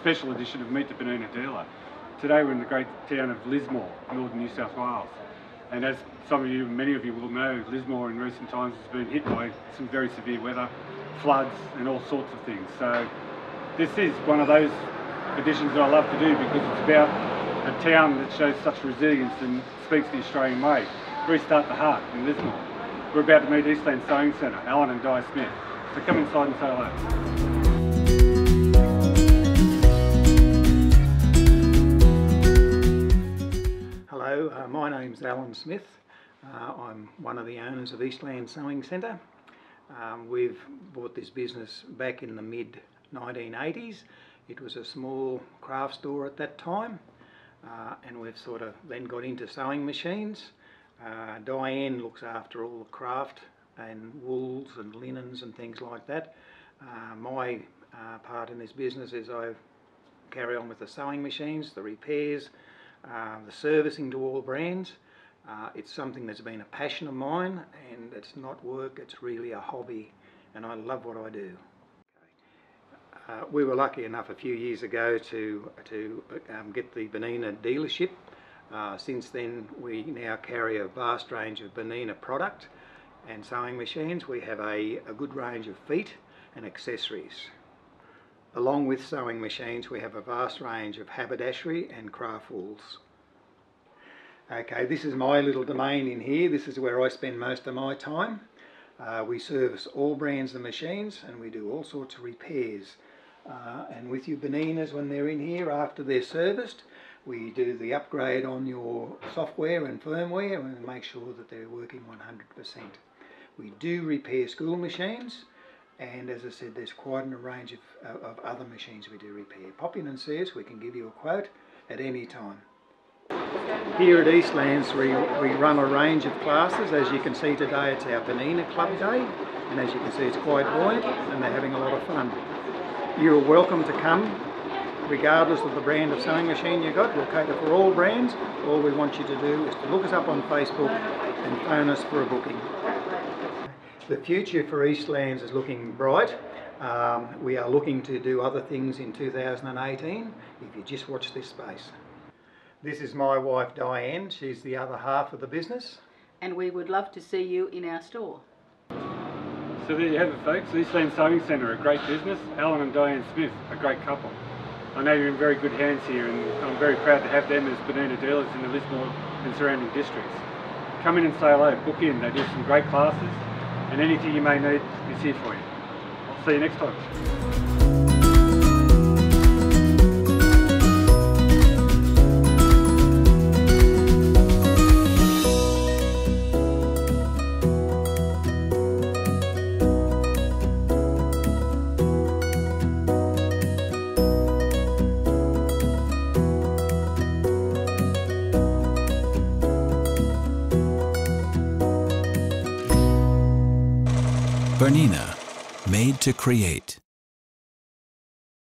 special edition of Meet the Bernina dealer. Today we're in the great town of Lismore, northern New South Wales. And as many of you will know, Lismore in recent times has been hit by some very severe weather, floods and all sorts of things. So this is one of those editions that I love to do because it's about a town that shows such resilience and speaks the Australian way. Restart the heart in Lismore. We're about to meet Eastland Sewing Centre, Alan and Di Smith. So come inside and say hello. Hello, my name's Alan Smith. I'm one of the owners of Eastland Sewing Centre. We've bought this business back in the mid-1980s. It was a small craft store at that time, and we've sort of then got into sewing machines. Diane looks after all the craft and wools and linens and things like that. My part in this business is I carry on with the sewing machines, the repairs, the servicing to all brands. It's something that's been a passion of mine, and it's not work, it's really a hobby, and I love what I do. We were lucky enough a few years ago to get the BERNINA dealership. Since then we now carry a vast range of BERNINA product and sewing machines. We have a good range of feet and accessories. Along with sewing machines, we have a vast range of haberdashery and craft wools. Okay, this is my little domain in here. This is where I spend most of my time. We service all brands of machines and we do all sorts of repairs. And with your BERNINAs, when they're in here after they're serviced, we do the upgrade on your software and firmware and make sure that they're working 100%. We do repair school machines. And as I said, there's quite a range of other machines we do repair. Pop in and see us, we can give you a quote at any time. Here at Eastlands we run a range of classes. As you can see today, it's our BERNINA Club Day, and as you can see it's quite buoyant and they're having a lot of fun. You're welcome to come regardless of the brand of sewing machine you got. We'll cater for all brands. All we want you to do is to look us up on Facebook and phone us for a booking. The future for Eastlands is looking bright. We are looking to do other things in 2018 if you just watch this space. This is my wife Diane, she's the other half of the business. And we would love to see you in our store. So there you have it, folks. Eastland Sewing Centre, a great business. Alan and Diane Smith, a great couple. I know you're in very good hands here, and I'm very proud to have them as BERNINA dealers in the Lismore and surrounding districts. Come in and say hello, book in. They do some great classes, and anything you may need is here for you. I'll see you next time. BERNINA, made to create.